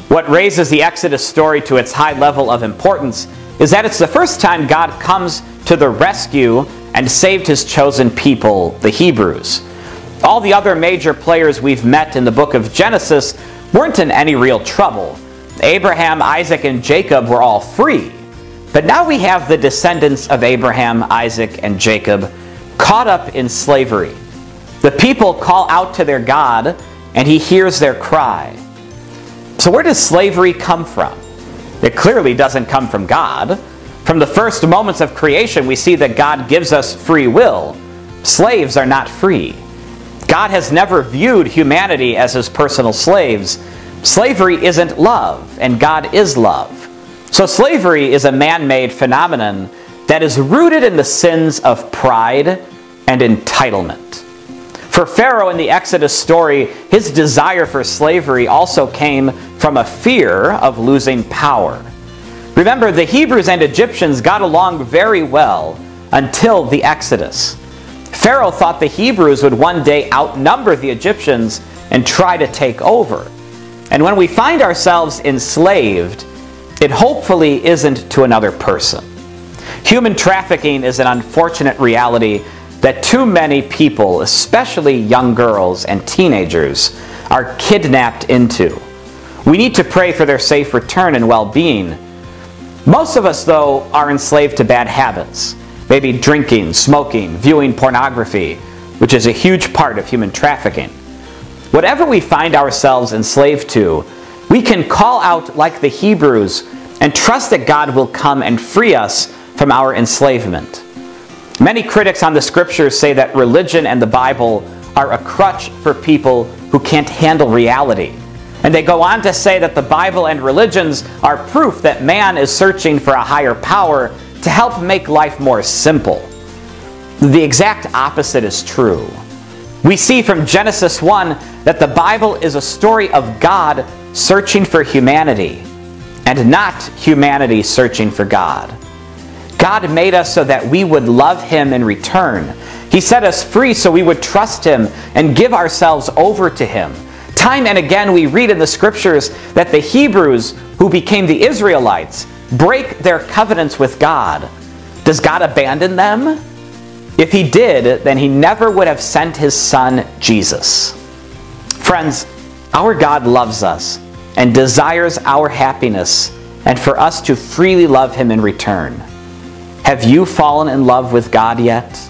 What raises the Exodus story to its high level of importance is that it's the first time God comes to the rescue and saved his chosen people, the Hebrews. All the other major players we've met in the book of Genesis weren't in any real trouble. Abraham, Isaac, and Jacob were all free. But now we have the descendants of Abraham, Isaac, and Jacob caught up in slavery. The people call out to their God, and he hears their cry. So where does slavery come from? It clearly doesn't come from God. From the first moments of creation, we see that God gives us free will. Slaves are not free. God has never viewed humanity as his personal slaves. Slavery isn't love, and God is love. So slavery is a man-made phenomenon that is rooted in the sins of pride and entitlement. For Pharaoh in the Exodus story, his desire for slavery also came from a fear of losing power. Remember, the Hebrews and Egyptians got along very well until the Exodus. Pharaoh thought the Hebrews would one day outnumber the Egyptians and try to take over. And when we find ourselves enslaved, it hopefully isn't to another person. Human trafficking is an unfortunate reality that too many people, especially young girls and teenagers, are kidnapped into. We need to pray for their safe return and well-being. Most of us, though, are enslaved to bad habits. Maybe drinking, smoking, viewing pornography, which is a huge part of human trafficking. Whatever we find ourselves enslaved to, we can call out like the Hebrews and trust that God will come and free us from our enslavement. Many critics on the scriptures say that religion and the Bible are a crutch for people who can't handle reality. And they go on to say that the Bible and religions are proof that man is searching for a higher power to help make life more simple. The exact opposite is true. We see from Genesis 1 that the Bible is a story of God searching for humanity, and not humanity searching for God. God made us so that we would love him in return. He set us free so we would trust him and give ourselves over to him. Time and again we read in the scriptures that the Hebrews, who became the Israelites, break their covenants with God. Does God abandon them? If he did, then he never would have sent his son, Jesus. Friends, our God loves us and desires our happiness and for us to freely love him in return. Have you fallen in love with God yet?